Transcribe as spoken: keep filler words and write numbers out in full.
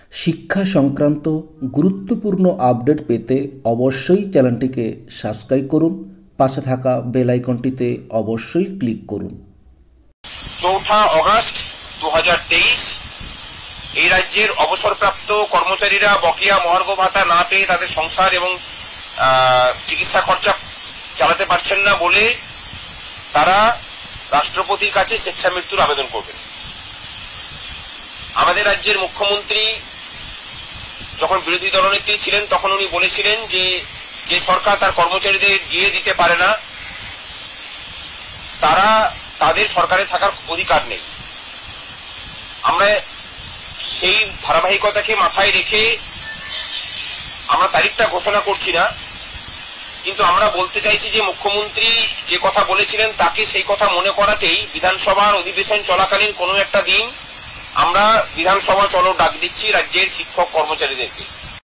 শিক্ষা সংক্রান্ত গুরুত্বপূর্ণ আপডেট পেতে অবশ্যই চ্যানেলটিকে সাবস্ক্রাইব করুন, পাশে থাকা বেল আইকনটিতে অবশ্যই ক্লিক করুন। চৌঠা অগস্ট দু হাজার তেইশ এই রাজ্যের অবসরপ্রাপ্ত কর্মচারীরা বকেয়া মহার্ঘ ভাতা না পেয়ে তাদের সংসার এবং চিকিৎসা খরচা চালাতে পারছেন না বলে তারা রাষ্ট্রপতির কাছে স্বেচ্ছা মৃত্যুর আবেদন করবেন। আমাদের রাজ্যের মুখ্যমন্ত্রী যখন বিরোধী দলনেত্রী ছিলেন তখন উনি বলেছিলেন যে যে সরকার তার কর্মচারীদের দিয়ে দিতে পারে না তারা তাদের সরকারে থাকার অধিকার নেই। আমরা সেই ধারাবাহিকতাকে মাথায় রেখে আমরা তারিখটা ঘোষণা করছি না, কিন্তু আমরা বলতে চাইছি যে মুখ্যমন্ত্রী যে কথা বলেছিলেন তাকে সেই কথা মনে করাতেই বিধানসভার অধিবেশন চলাকালীন কোনো একটা দিন আমরা বিধানসভা চলো ডাক দিচ্ছি রাজ্যের শিক্ষক কর্মচারীদেরকে।